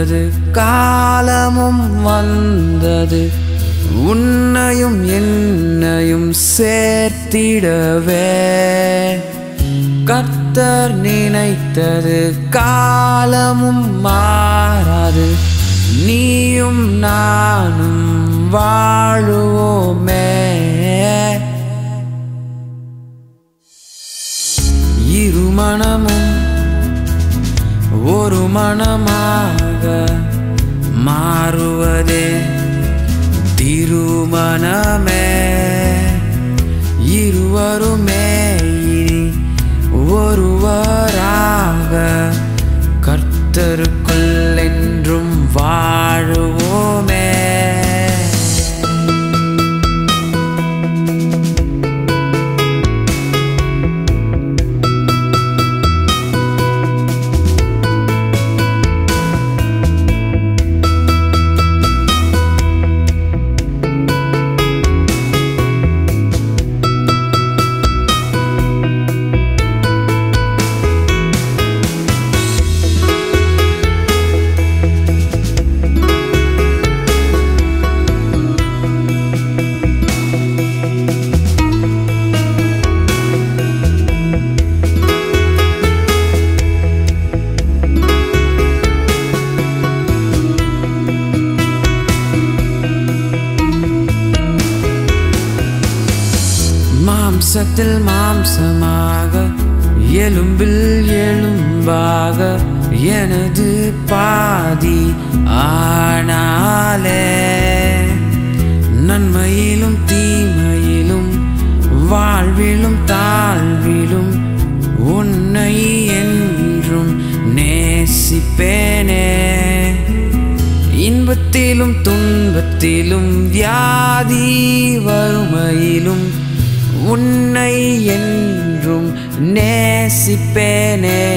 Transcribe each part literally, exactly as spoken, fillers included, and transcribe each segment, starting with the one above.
வந்தது காலமும் வந்தது உன்னையும் என்னையும் சேர்த்திடவே கர்த்தர் நினைத்தது காலமும் மாறாது நீயும் நானும் வாழுவோமே இரு மனமும் ஒரு மனமாக மாறுவதே திருமணமே இருவருமே இனி ஒருவராக கர்த்தருக்குள் என்றும் வாழுவோமே மாம்சத்தில் மாம்சமாக எலும்பில் எலும்பாக எனது பாதி ஆனாலே நன்மையிலும் தீமையிலும் வாழ்விலும் தாழ்விலும் உன்னை என்றும் நேசிப்பேனே இன்பத்திலும் துன்பத்திலும் வியாதி வறுமையிலும் உன்னை என்றும் நேசிப்பேனே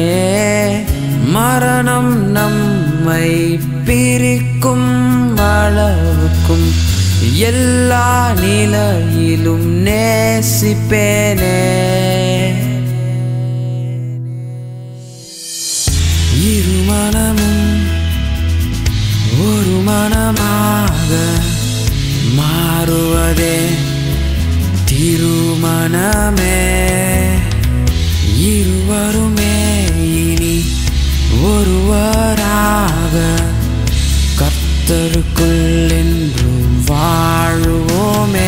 மரணம் நம்மை பிரிக்கும் அளவுக்கும் எல்லா நிலையிலும் நேசிப்பேனே இரு மனமும் ஒரு மனமாக மாறுவதே திருமணமே இருவருமே இனி ஒருவராக கர்த்தருக்குள் என்றும் வாழுவோமே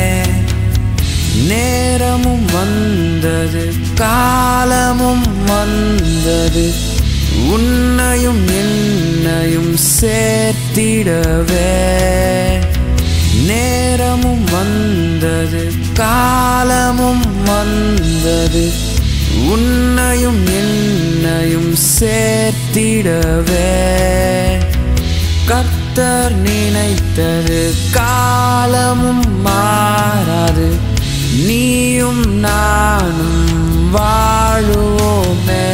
நேரமும் வந்தது காலமும் வந்தது உன்னையும் என்னையும் சேர்த்திடவே நேரமும் வந்தது காலமும் வந்தது உன்னையும் என்னையும் சேர்த்திடவே கர்த்தர் நினைத்தது காலமும் மாறாது நீயும் நானும் வாழுவோமே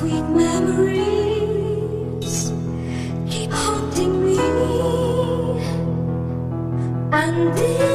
sweet memories keep haunting me, and this